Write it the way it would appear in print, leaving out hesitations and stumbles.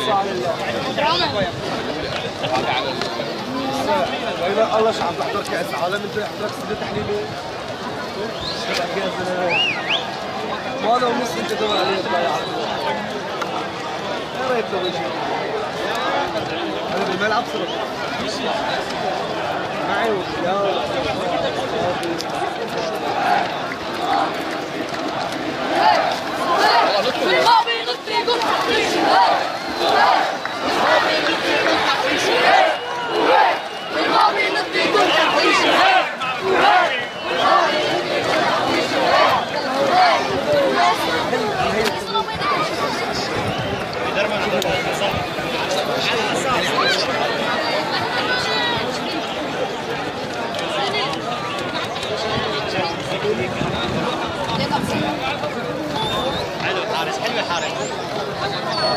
الله شو عم تحضر كأس عالم انت حضرتك سيدي تحليلي شبك يا زلمه ما انا ونص انت دور عليه يا ريت لو يجي انا بالملعب صرت معي يا حلو الحارس، حلو الحارس.